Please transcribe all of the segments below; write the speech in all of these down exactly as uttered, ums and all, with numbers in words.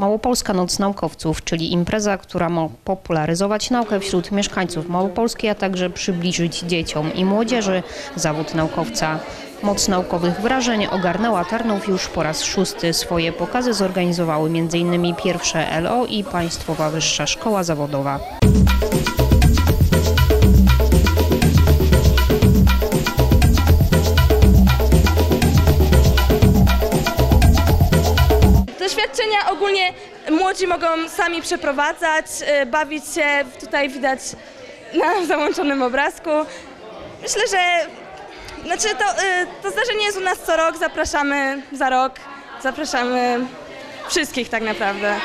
Małopolska Noc Naukowców, czyli impreza, która ma popularyzować naukę wśród mieszkańców Małopolski, a także przybliżyć dzieciom i młodzieży zawód naukowca. Moc naukowych wrażeń ogarnęła Tarnów już po raz szósty. Swoje pokazy zorganizowały między innymi pierwsze L O i Państwowa Wyższa Szkoła Zawodowa. Doświadczenia ogólnie młodzi mogą sami przeprowadzać, bawić się, tutaj widać na załączonym obrazku. Myślę, że znaczy to, to zdarzenie jest u nas co rok, zapraszamy za rok, zapraszamy wszystkich tak naprawdę.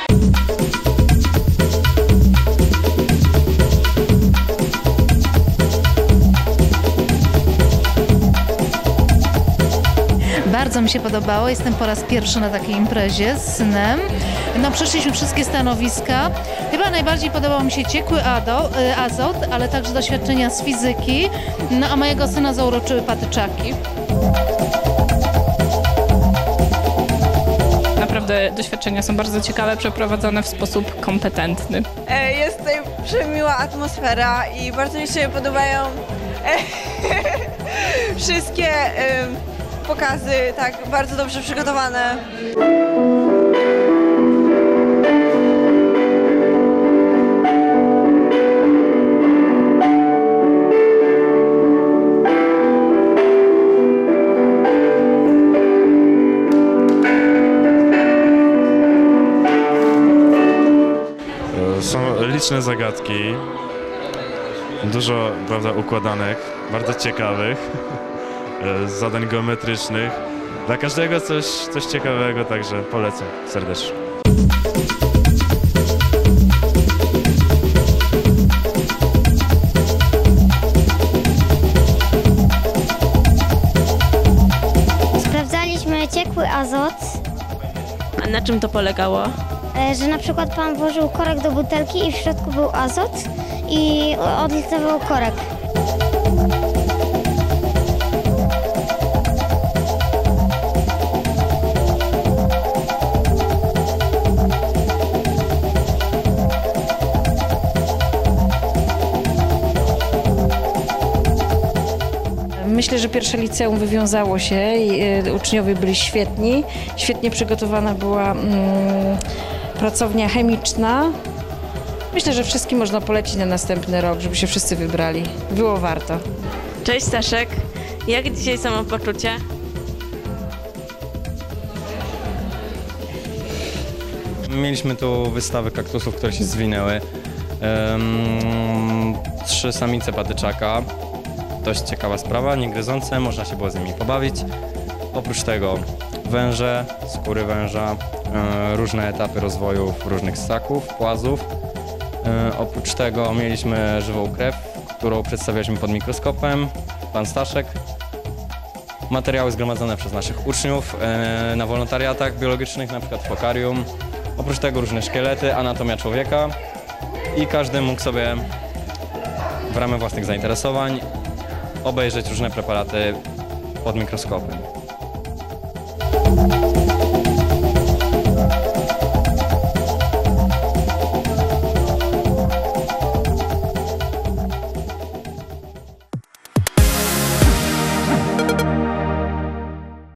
Bardzo mi się podobało, jestem po raz pierwszy na takiej imprezie z synem. No, przeszliśmy wszystkie stanowiska. Chyba najbardziej podobał mi się ciekły azot, ale także doświadczenia z fizyki. No a mojego syna zauroczyły patyczaki. Naprawdę doświadczenia są bardzo ciekawe, przeprowadzone w sposób kompetentny. Jest tutaj przemiła atmosfera i bardzo mi się podobają wszystkie pokazy, tak bardzo dobrze przygotowane. Są liczne zagadki, dużo, prawda, układanek, bardzo ciekawych. Zadań geometrycznych. Dla każdego coś, coś ciekawego, także polecam serdecznie. Sprawdzaliśmy ciekły azot. A na czym to polegało? Że na przykład pan włożył korek do butelki i w środku był azot i odlitował korek. Myślę, że pierwsze liceum wywiązało się i uczniowie byli świetni. Świetnie przygotowana była mm, pracownia chemiczna. Myślę, że wszystkim można polecić na następny rok, żeby się wszyscy wybrali. Było warto. Cześć Staszek, jak dzisiaj samopoczucie? Mieliśmy tu wystawę kaktusów, które się zwinęły. Um, trzy samice patyczaka. Dość ciekawa sprawa, niegryzące, można się było z nimi pobawić. Oprócz tego węże, skóry węża, e, różne etapy rozwoju różnych ssaków, płazów. E, oprócz tego mieliśmy żywą krew, którą przedstawialiśmy pod mikroskopem, pan Staszek. Materiały zgromadzone przez naszych uczniów e, na wolontariatach biologicznych, na przykład w fokarium. Oprócz tego różne szkielety, anatomia człowieka i każdy mógł sobie w ramach własnych zainteresowań obejrzeć różne preparaty pod mikroskopem.